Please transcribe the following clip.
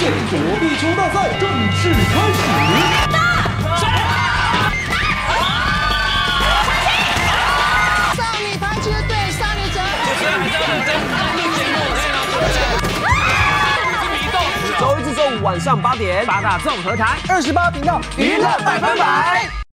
线躲避球大赛正式开始。 少女排球队少女者， 周一至周五晚上8点，8大综合台 28频道娱乐百分百。